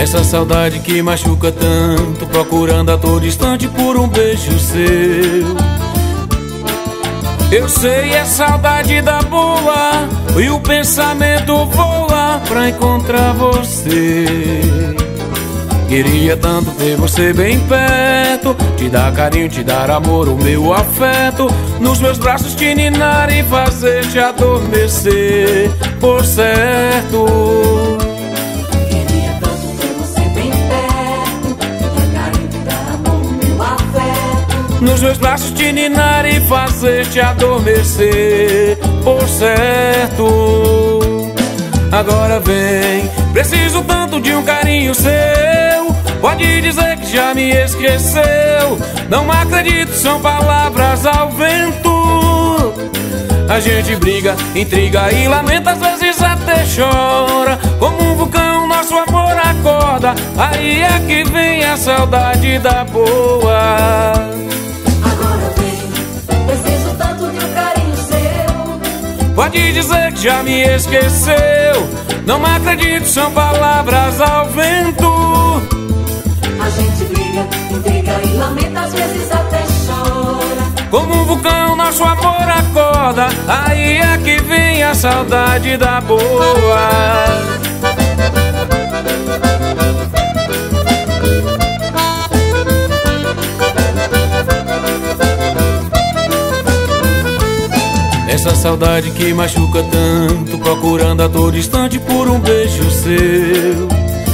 Essa saudade que machuca tanto, procurando a todo instante por um beijo seu. Eu sei, é saudade da boa, e o pensamento voa pra encontrar você. Queria tanto ter você bem perto, te dar carinho, te dar amor, o meu afeto, nos meus braços te ninar e fazer te adormecer, por certo. Queria tanto ter você bem perto, te dar carinho, te dar amor, o meu afeto, nos meus braços te ninar e fazer te adormecer, por certo. Agora vem, preciso tanto de um carinho seu. Pode dizer que já me esqueceu, não acredito, são palavras ao vento. A gente briga, intriga e lamenta, às vezes até chora. Como um vulcão nosso amor acorda, aí é que vem a saudade da boa. agora vem, preciso tanto de um carinho seu. Pode dizer que já me esqueceu, não acredito, são palavras ao vento. A gente briga, intriga e lamenta, às vezes até chora. Como um vulcão nosso amor acorda, aí é que vem a saudade da boa. Essa saudade que machuca tanto, procurando a todo instante por um beijo seu.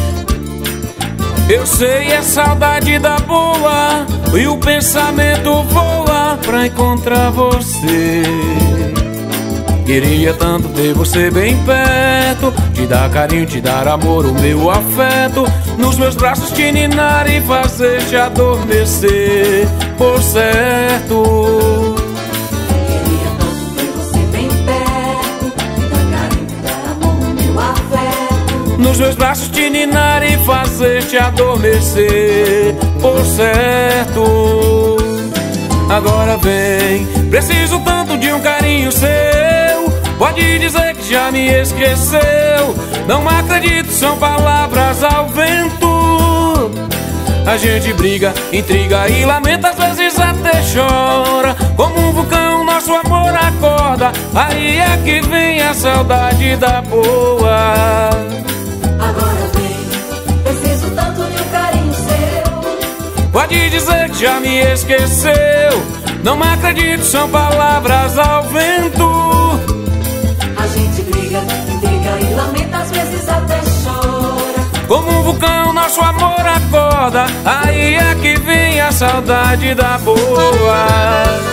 Eu sei, é saudade da boa, e o pensamento voa pra encontrar você. Queria tanto ter você bem perto, te dar carinho, te dar amor, o meu afeto, nos meus braços te ninar e fazer te adormecer, por certo. Queria tanto ter você bem perto, te dar carinho, te dar amor, o meu afeto, Nos meus braços te ninar e fazer te adormecer, por certo. Agora vem, preciso tanto de um carinho seu. Pode dizer que já me esqueceu, não acredito, são palavras ao vento. A gente briga, intriga e lamenta, às vezes até chora. Como um vulcão nosso amor acorda, aí é que vem a saudade da boa. agora vem, preciso tanto de um carinho seu. Pode dizer que já me esqueceu, não acredito, são palavras ao vento. A gente briga, intriga e lamenta, às vezes até chora. Como um vulcão nosso amor acorda, aí é que vem a saudade da boa.